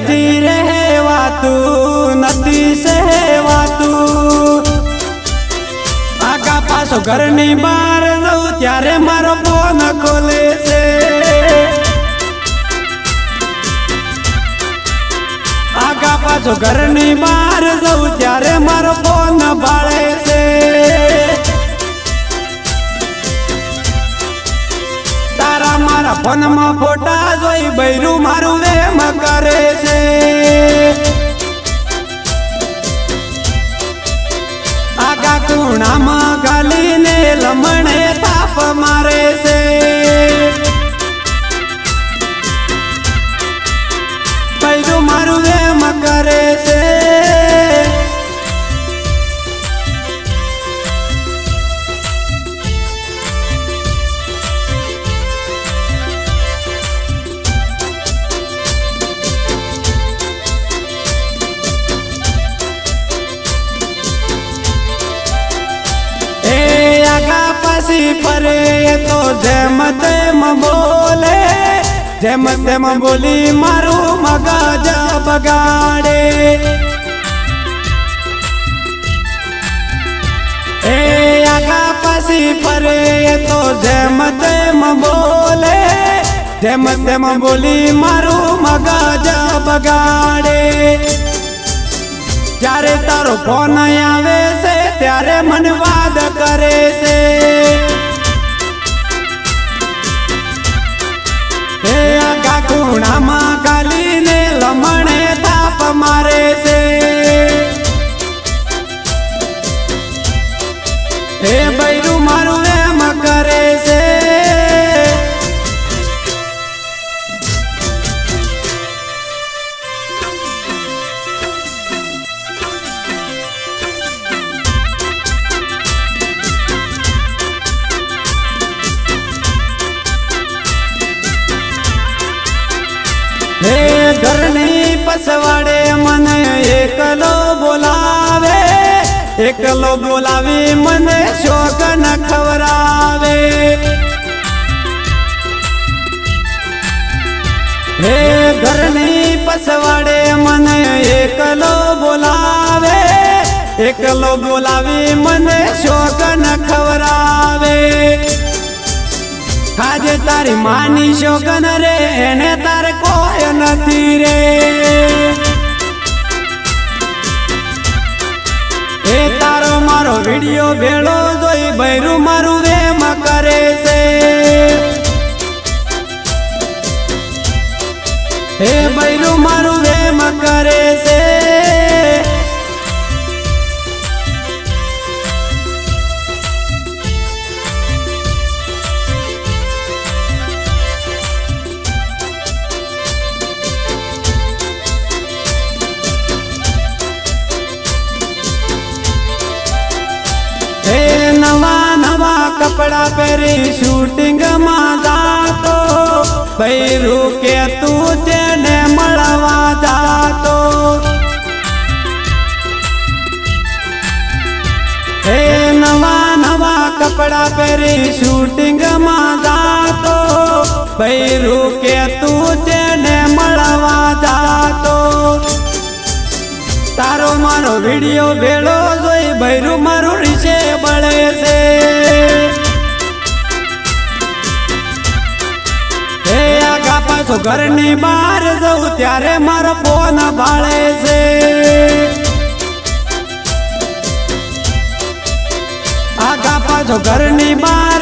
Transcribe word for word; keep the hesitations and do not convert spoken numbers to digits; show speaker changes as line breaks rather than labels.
हजी रहे वातू नती से वातू आगा पासो घर नहीं बार जाऊं त्यारे मारो फोन खोले से आगा पासो घर नहीं बार जाऊं त्यारे मारो फोन बाळे से तारा मारा फोन में फोटा जोई बैरू मारू वेम करे से आगा कूणा में गाली ने लमणे ताप मारे से बैरू मारू वेम करे से परे तो जेम तेम बोले जेम तेम बोली मारू मगज बगाड़े ए आगा पसी परे तो जेम तेम बोले जेम तेम बोली मारू मगज बगाड़े जारे तारो फोन आवे से त्यारे मन वाद करे से आगा कूणा में गाली ने लमणे ताप मारे से हे बैरू मारू एम करे से हे घर नहीं पसवाड़े मन एकलो बोलावे एकलो बोलावे मन शोक न खवरावे हे घर नहीं पसवाड़े मन एकलो बोलावे एकलो बोलावे मन शोक न खवरावे आज तारी मानी शोकन रे एने तार कोय नथी रे ए तारो मारो वीडियो भेड़ो जोई बैरू मारू वेम करे से ए बैरू मारू वेम करे से नवा नवा कपड़ा पहरी शूटिंग में जातो बैरू के तू तेने मड़वा जातो हे नवा नवा कपड़ा पहरी शूटिंग में जातो बैरू के तू तेने मड़वा जातो तारो मारो वीडियो भेड़ो जोई बैरू मारू रीचे बड़े से हे आगा पासो घर नहीं बार जाऊं त्यारे मारो फोन बाळे से आगा पासो घर नहीं बार